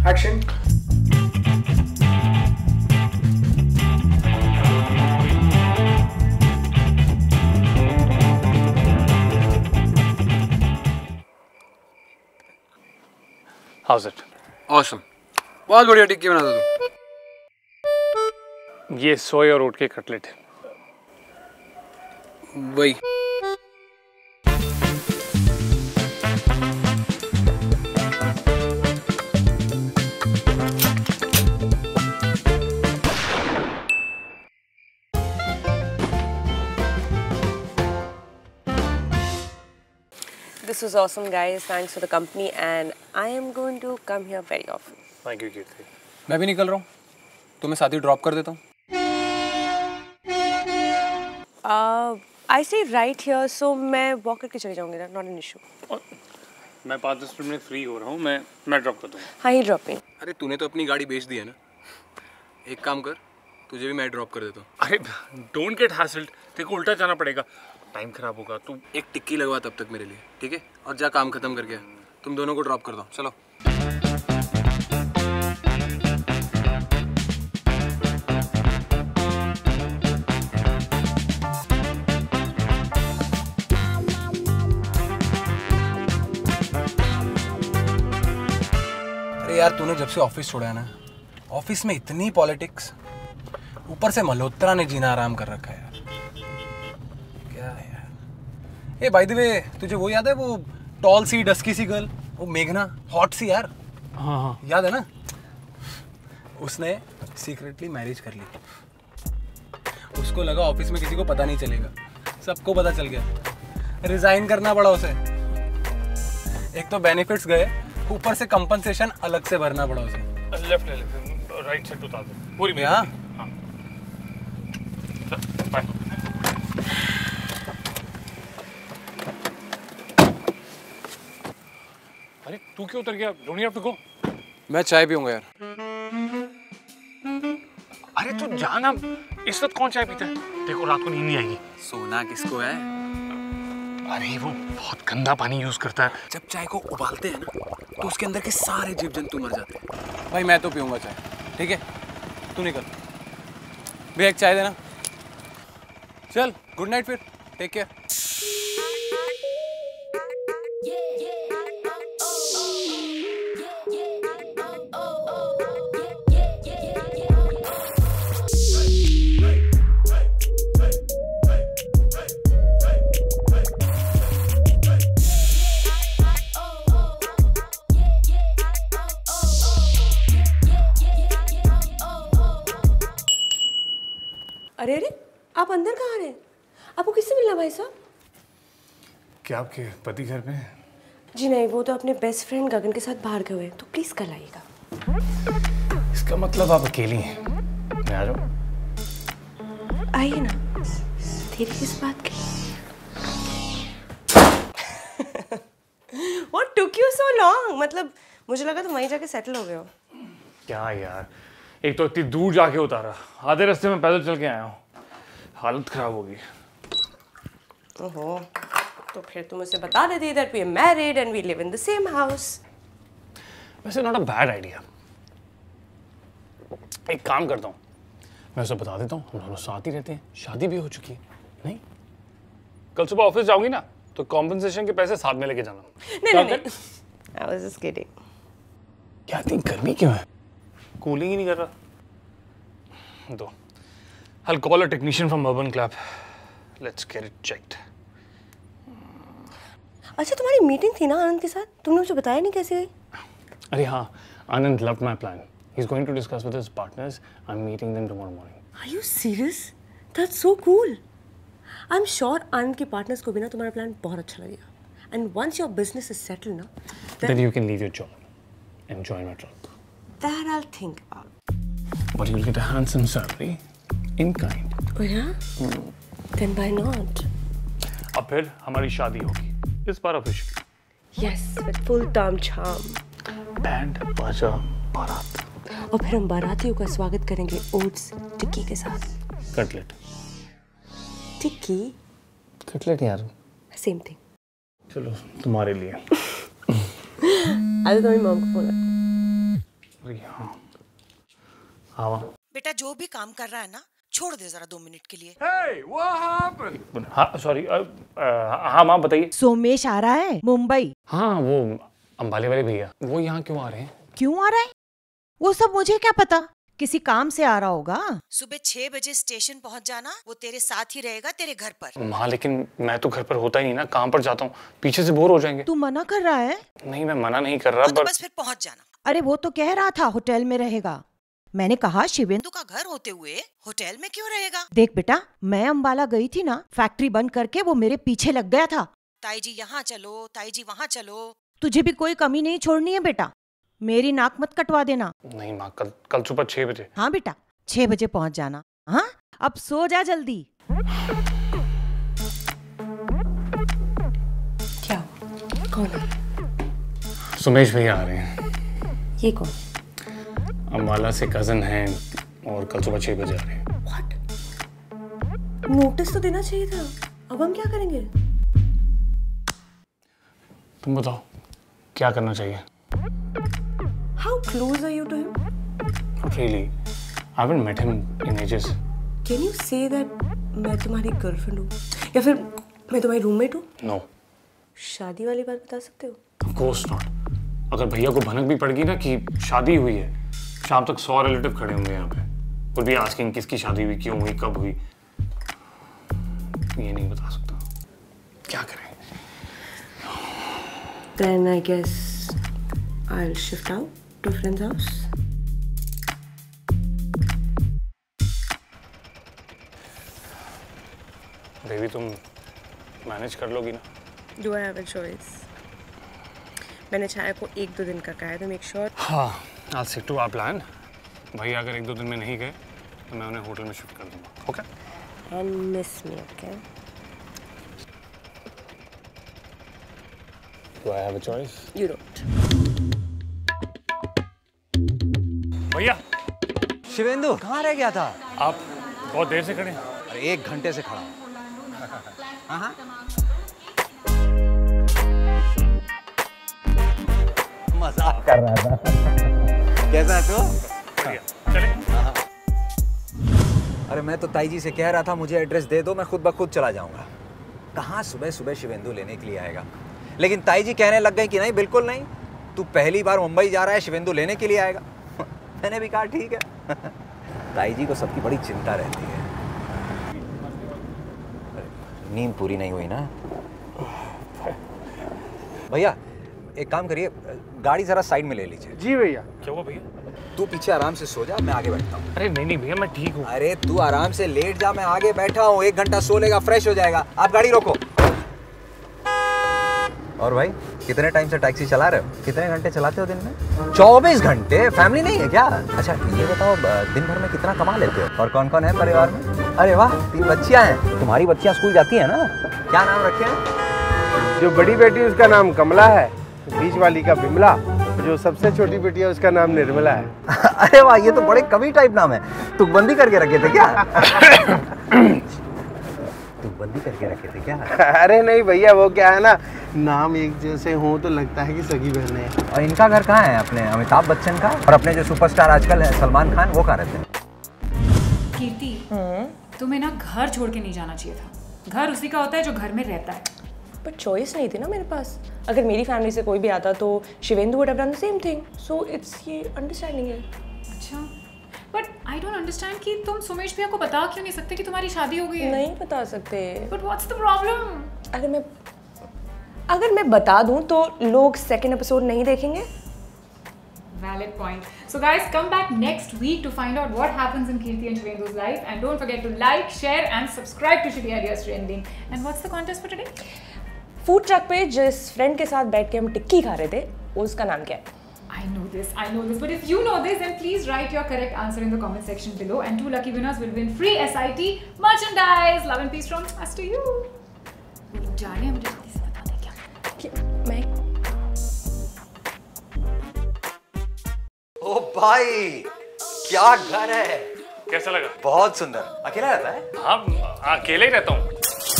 Action. How's it? Awesome. बहुत बढ़िया टिक्की बना दो तुम। ये सोया और ओट के कटलेट है। वही। This was awesome, guys. Thanks for the company, and I am going to come here very often. Thank you, Keerti. मैं भी निकल रहा हूँ, तुम्हें साथ ही ड्रॉप कर देता हूँ। I stay right here, so मैं walk करके चली जाऊँगी ना, not an issue. मैं 5-10 मिनट में फ्री हो रहा हूँ, मैं ड्रॉप कर दूँगा। हाँ ही ड्रॉप में। अरे तूने तो अपनी गाड़ी बेच दी है ना, एक काम कर, तुझे भी मैं ड्रॉप कर देता हूँ। अरे डोंट गेट हैसल्ड, तेरे को उल्टा जाना पड़ेगा, टाइम खराब होगा। तू एक टिक्की लगवा तब तक मेरे लिए, ठीक है? और जा काम खत्म करके तुम दोनों को ड्रॉप कर दो। चलो। अरे यार तूने जब से ऑफिस छोड़ा है ना, ऑफिस में इतनी पॉलिटिक्स, ऊपर से मल्होत्रा ने जीना आराम कर रखा है यार। क्या है यार? ए बाय द वे, तुझे वो याद है वो टॉल सी डस्की सी गर्ल, वो मेघना, हॉट सी यार? हाँ याद है ना? उसने सीक्रेटली मैरिज कर ली। उसको लगा ऑफिस में किसी को पता नहीं चलेगा, सबको पता चल गया। रिजाइन करना पड़ा उसे। एक तो बेनिफिट्स गए, ऊपर से कंपनसेशन अलग से भरना पड़ा उसे। लेफ्ट राइट साइड उतार दो पूरी में। हाँ बाय। अरे तू क्यों उतर गया? Don't you have to go? मैं चाय पीऊंगा यार। अरे तू जाना, इस वक्त कौन चाय पीता है? देखो रात को नींद नहीं आएगी। सोना किसको है? अरे वो बहुत गंदा पानी यूज करता है। जब चाय को उबालते हैं ना, तो उसके अंदर के सारे जीव जंतु मर जाते हैं। भाई मैं तो पीऊंगा चाय, ठीक है? तू निकल भैया, एक चाय देना। चल गुड नाइट फिर, टेक केयर। अरे अरे, आप अंदर कहाँ रहे? आपको किससे मिलना भाई साहब? क्या आपके पति घर पे? जी नहीं, वो तो अपने बेस्ट फ्रेंड गगन के साथ बाहर गए हुए हैं, तो प्लीज कल आइएगा। इसका मतलब आप अकेली हैं। मैं आ जाऊँ? आइए ना। तेरी किस बात की? What took you so long? मतलब मुझे लगा तुम वहीं जाके सेटल हो गए हो। क्या यार, एक तो इतनी दूर जाके उतारा, आधे रास्ते में पैदल चल के आया हूँ, हालत खराब होगी। ओहो, तो फिर तुम उसे बता देती that we are married and we live in the same house. वैसे नॉट अ बैड आइडिया। एक काम करता हूँ, मैं उसे बता देता हूँ, हम दोनों साथ ही रहते हैं, शादी भी हो चुकी है। नहीं, कल सुबह ऑफिस जाऊंगी ना, तो कॉम्पनसेशन के पैसे साथ में लेके जाना। नहीं, I was just kidding. क्या इतनी गर्मी क्यों है? कूलिंग ही नहीं कर रहा। दो, I'll call a technician from Urban Club. Let's get it checked. अच्छा, तुम्हारी मीटिंग थी ना आनंद के साथ? तुमने मुझे बताया नहीं कैसे गई? अरे हाँ, आनंद loved my plan. He's going to discuss with his partners. I'm meeting them tomorrow morning. Are you serious? That's so cool. I'm sure आनंद के पार्टनर्स को भी ना तुम्हारा प्लान बहुत अच्छा लगेगा. And once your business is settled ना, then you can leave your job and join my truck. That I'll think about. But you'll get a handsome salary in kind. Oh yeah? Then why not? अब फिर हमारी शादी होगी इस बार official. Yes, with full term charm. Band बाजा बारात। और फिर हम बारातियों का स्वागत करेंगे ओट्स टिक्की के साथ। कटलेट। टिक्की? कटलेट यार। Same thing. चलो तुम्हारे लिए। आज तो मेरी मॉम को फोन रही है। हाँ बेटा जो भी काम कर रहा है ना छोड़ दे जरा 2 मिनट के लिए। Hey, what happened? हाँ सॉरी, हाँ माँ बताइए। सोमेश आ रहा है मुंबई। हाँ वो अंबाले वाले भैया, वो यहाँ क्यों आ रहे हैं? क्यों आ रहा है वो सब मुझे क्या पता, किसी काम से आ रहा होगा। सुबह 6 बजे स्टेशन पहुंच जाना, वो तेरे साथ ही रहेगा तेरे घर पर। माँ लेकिन मैं तो घर पर होता ही नहीं ना, काम पर जाता हूँ, पीछे से बोर हो जाएंगे। तू मना कर रहा है? नहीं मैं मना नहीं कर रहा, तो बस फिर पहुंच जाना। अरे वो तो कह रहा था होटल में रहेगा। मैंने कहा शिवेंदु का घर होते हुए होटल में क्यों रहेगा? देख बेटा, मैं अंबाला गई थी ना, फैक्ट्री बंद करके वो मेरे पीछे लग गया था। ताई जी यहाँ चलो, ताई जी वहाँ चलो। तुझे भी कोई कमी नहीं छोड़नी है बेटा, मेरी नाक मत कटवा देना। नहीं माँ, कल सुबह 6 बजे। हाँ बेटा 6 बजे पहुंच जाना। हाँ अब सो जा जल्दी। क्या? कौन है? सुमेश भैया आ रहे हैं। ये कौन? अम्बाला से कजन हैं और कल सुबह 6 बजे आ रहे हैं। What? नोटिस तो देना चाहिए था, अब हम क्या करेंगे? तुम बताओ क्या करना चाहिए? How close are you to him? Not really. I haven't met him in ages. Can you say that मैं तुम्हारी गर्लफ्रेंड हूँ या फिर मैं तुम्हारी रूममेट हूँ? No. शादी वाली बात बता सकते हो? Of course not. अगर भैया को भनक भी पड़ गई ना कि शादी हुई है, शाम तक 100 रिलेटिव खड़े होंगे यहाँ पे। Would be asking किसकी शादी हुई, क्यों हुई, कब हुई। ये नहीं बता सकता। क्या करें? Then I guess I'll shift out to a friend's house. Baby तुम मैनेज कर लोगी ना? Do I have a choice? मैंने छाया को 1-2 दिन का कहा है, तो make sure. हाँ, I'll stick to our plan. भैया अगर 1-2 दिन में नहीं गए तो मैं उन्हें होटल में शिफ्ट कर दूँगा, okay? And miss me, okay? Do I have a choice? You don't. भैया शिवेंदु कहाँ रह गया था? आप बहुत देर से खड़े हैं। अरे 1 घंटे से खड़ा हूँ। हाँ मजाक कर रहा था। कैसा है तू? चले। अरे मैं तो ताई जी से कह रहा था मुझे एड्रेस दे दो, मैं खुद ब खुद चला जाऊंगा। कहाँ सुबह सुबह शिवेंदु लेने के लिए आएगा? लेकिन ताई जी कहने लग गई कि नहीं बिल्कुल नहीं, तू पहली बार मुंबई जा रहा है, शिवेंदु लेने के लिए आएगा। मैंने भी कहा ठीक है। ताई जी को सबकी बड़ी चिंता रहती है। नींद पूरी नहीं हुई ना? भैया एक काम करिए, गाड़ी जरा साइड में ले लीजिए। जी भैया। क्या हुआ भैया? तू पीछे आराम से सो जा, मैं आगे बैठता हूँ। अरे नहीं भैया मैं ठीक हूँ। अरे तू आराम से लेट जा, मैं आगे बैठा हूँ। 1 घंटा सो लेगा, फ्रेश हो जाएगा। आप गाड़ी रोको। और भाई कितने टाइम से टैक्सी चला रहे हो? कितने घंटे चलाते हो दिन में? 24 घंटे? फैमिली नहीं है क्या? अच्छा ये बताओ दिन भर में कितना कमा लेते हो? और कौन कौन है परिवार में? अरे वाह 3 बच्चियां हैं। तुम्हारी बच्चियां स्कूल जाती हैं ना? क्या नाम रखे हैं? जो बड़ी बेटी उसका नाम कमला है, बीच वाली का बिमला, जो सबसे छोटी बेटी है उसका नाम निर्मला है। अरे वाह ये तो बड़े कवि टाइप नाम है। तुकबंदी करके रखे थे क्या? तुकबंदी करके रखे थे क्या? अरे नहीं भैया, वो क्या है ना, नाम एक जैसे हो तो लगता है कि सगी बहनें हैं। और इनका घर कहाँ है? अपने अमिताभ बच्चन का? और अपने जो सुपरस्टार आजकल है सलमान खान, वो कहाँ रहते हैं? कीर्ति, तुम्हें ना घर छोड़ के नहीं जाना चाहिए था। घर उसी का होता है जो घर में रहता है। बट चॉइस नहीं थी ना मेरे पास। अगर मेरी फैमिली से कोई भी आता तो Shivendu would have done the same thing. So it's ये अंडरस्टैंडिंग है। अच्छा, बट आई डोंट अंडरस्टैंड कि तुम सुमेश भैया को बता क्यों नहीं सकते कि तुम्हारी शादी हो गई है? नहीं बता सकते। But what's the problem? अगर मैं बता दूं तो लोग सेकंड एपिसोड नहीं देखेंगे। Valid point. So guys, come back next week to find out what happens in Keerti and Shivendu's life, and don't forget to like, share and subscribe to Shitty Ideas Trending. And what's the contest for today? Food truck पे जिस friend के साथ बैठ के हम टिक्की खा रहे थे उसका नाम क्या है? I know this, but if you know this, then please write your correct answer in the comment section below, and 2 lucky winners will win free SIT merchandise. Love and peace from us to you. लोग जा रहे हैं, मुझे जल्दी से बता दे क्या? मैं ओ भाई क्या घर है! कैसा लगा? बहुत सुंदर। अकेला रहता है? हाँ अकेले ही रहता हूँ।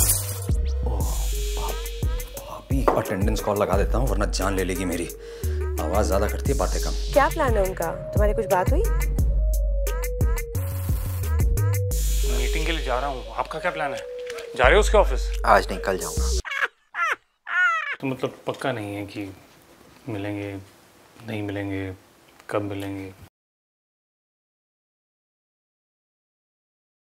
भाभी अटेंडेंस कॉल लगा देता हूँ वरना जान ले लेगी मेरी। आवाज ज्यादा करती है, बातें कम। क्या प्लान है उनका? तुम्हारी कुछ बात हुई? मीटिंग के लिए जा रहा हूँ, आपका क्या प्लान है? जा रहे हो उसके ऑफिस? आज नहीं, कल जाऊंगा। तो मतलब पक्का नहीं है कि मिलेंगे, नहीं मिलेंगे, कब मिलेंगे?